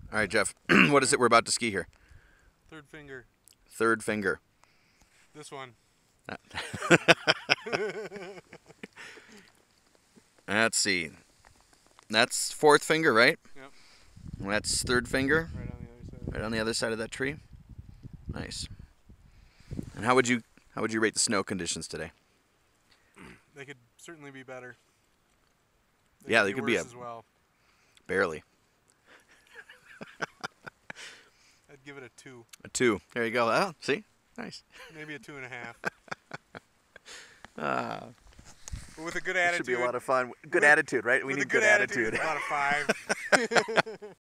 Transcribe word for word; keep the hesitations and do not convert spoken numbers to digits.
All right, Jeff. What is it we're about to ski here? Third finger. Third finger. This one. Let's see. That's fourth finger, right? Yep. And that's third finger. Right on the other side. Right on the other side of that tree. Nice. And how would you how would you rate the snow conditions today? They could certainly be better. Yeah, they be could be worse a- as well. Barely. I'd give it a two. A two. There you go. Oh, see? Nice. Maybe a two and a half. Ah, But with a good that attitude. should be a lot of fun. Good With- attitude, right? We with need a good, good attitude. attitude. About a five.